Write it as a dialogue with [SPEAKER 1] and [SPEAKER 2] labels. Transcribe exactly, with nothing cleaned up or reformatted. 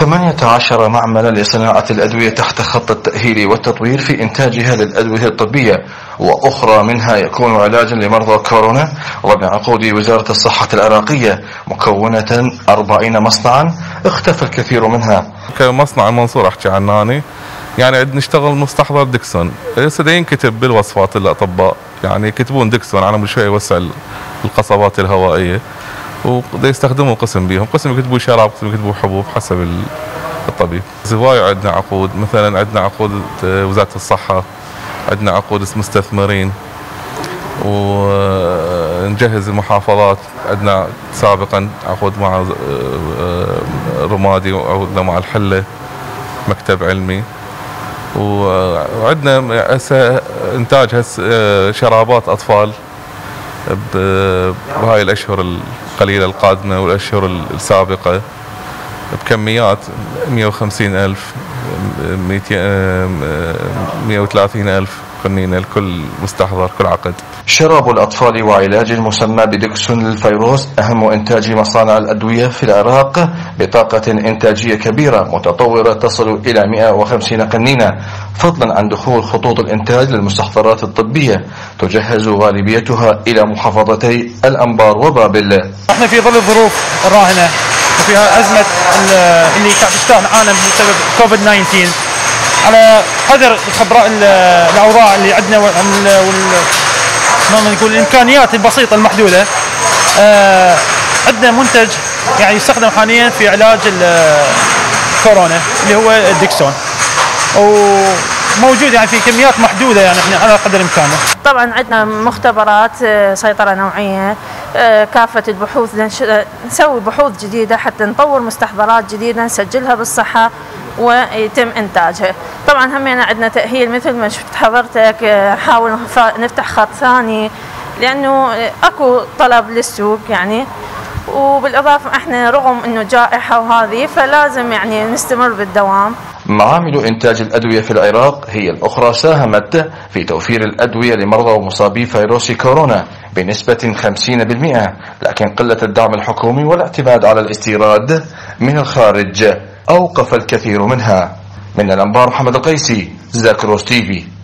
[SPEAKER 1] ثمانية عشر معملا لصناعة الأدوية تحت خط التأهيل والتطوير في إنتاجها للأدوية الطبية، وأخرى منها يكون علاجا لمرضى كورونا، وبعقود وزارة الصحة العراقية مكونة أربعين مصنعا اختفى الكثير منها.
[SPEAKER 2] كمصنع المنصورة أحكي عنه أنا، يعني عندنا نشتغل مستحضر ديكسون، هسه ينكتب بالوصفات الأطباء، يعني يكتبون ديكسون على شوي يوسع القصبات الهوائية، وده يستخدموا قسم بيهم، قسم يكتبوا شراب، قسم يكتبوا حبوب حسب الطبيب. زوايا عندنا عقود، مثلا عندنا عقود وزارة الصحة، عندنا عقود مستثمرين، ونجهز المحافظات، عندنا سابقا عقود مع رمادي وعقودنا مع الحلة مكتب علمي، وعندنا هسه انتاج هسه شرابات اطفال بهاي الاشهر القليله القادمه والاشهر السابقه بكميات مئة وخمسين ألف مئة وثلاثين ألف قنينه لكل مستحضر كل عقد.
[SPEAKER 1] شراب الأطفال وعلاج المسمى بديكسون للفيروس أهم إنتاج مصانع الأدوية في العراق بطاقة إنتاجية كبيرة متطورة تصل إلى مئة وخمسين قنينة، فضلا عن دخول خطوط الإنتاج للمستحضرات الطبية تجهز غالبيتها إلى محافظتي الأنبار وبابل.
[SPEAKER 3] احنا في ظل الظروف الراهنة وفي أزمة اللي قاعد تشتغل العالم بسبب كوفيد تسعة عشر، على قدر الخبراء الأوضاع اللي عندنا وال ما نقول الإمكانيات البسيطة المحدودة، آه عندنا منتج يعني يستخدم حاليا في علاج الكورونا اللي هو الديكسون، وموجود يعني في كميات محدودة يعني احنا على قدر إمكانه.
[SPEAKER 4] طبعا عندنا مختبرات سيطرة نوعية، كافة البحوث، نسوي بحوث جديدة حتى نطور مستحضرات جديدة نسجلها بالصحة ويتم إنتاجها. طبعا همينا عندنا تأهيل مثل ما شفت حضرتك، نحاول نفتح خط ثاني لأنه أكو طلب للسوق يعني، وبالإضافة احنا رغم أنه جائحة وهذه فلازم يعني نستمر بالدوام.
[SPEAKER 1] معامل إنتاج الأدوية في العراق هي الأخرى ساهمت في توفير الأدوية لمرضى ومصابي فيروس كورونا بنسبة خمسين بالمئة، لكن قلة الدعم الحكومي والاعتماد على الاستيراد من الخارج أوقف الكثير منها. من الأنبار محمد القيسي، زاكروس تي في.